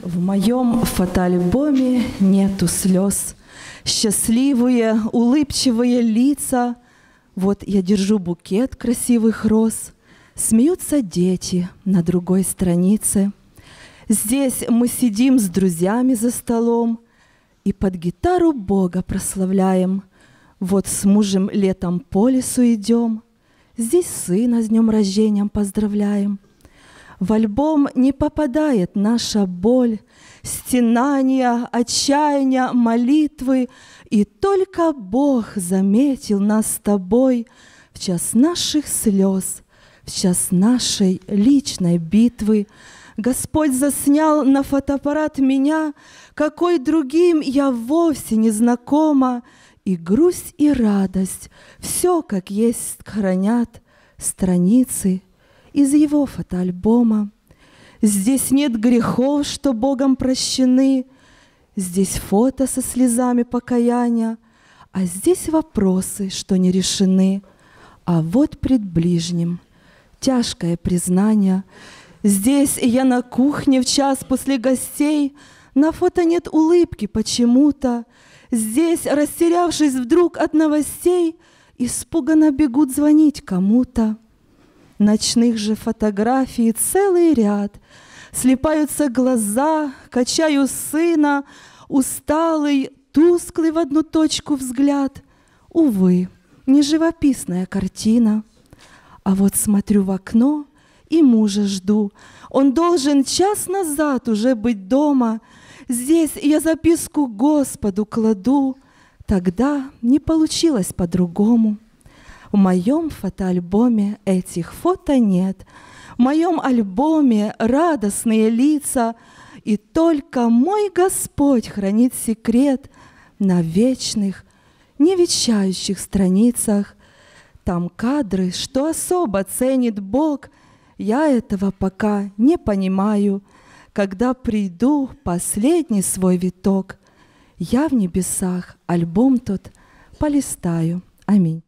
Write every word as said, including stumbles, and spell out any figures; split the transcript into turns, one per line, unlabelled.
В моем фотоальбоме нету слез. Счастливые, улыбчивые лица. Вот я держу букет красивых роз. Смеются дети на другой странице. Здесь мы сидим с друзьями за столом и под гитару Бога прославляем. Вот с мужем летом по лесу идем. Здесь сына с днем рождения поздравляем. В альбом не попадает наша боль, стенания, отчаяния, молитвы. И только Бог заметил нас с тобой в час наших слез, в час нашей личной битвы. Господь заснял на фотоаппарат меня, какой другим я вовсе не знакома. И грусть, и радость, все как есть хранят страницы из его фотоальбома. Здесь нет грехов, что Богом прощены, здесь фото со слезами покаяния, а здесь вопросы, что не решены. А вот пред ближним тяжкое признание. Здесь я на кухне в час после гостей, на фото нет улыбки почему-то. Здесь, растерявшись вдруг от новостей, испуганно бегут звонить кому-то. Ночных же фотографий целый ряд. Слипаются глаза, качаю сына, усталый, тусклый в одну точку взгляд. Увы, не живописная картина. А вот смотрю в окно и мужа жду. Он должен час назад уже быть дома. Здесь я записку Господу кладу. Тогда не получилось по-другому. В моем фотоальбоме этих фото нет. В моем альбоме радостные лица. И только мой Господь хранит секрет на вечных, невещающих страницах. Там кадры, что особо ценит Бог. Я этого пока не понимаю. Когда приду последний свой виток, я в небесах альбом тот полистаю. Аминь.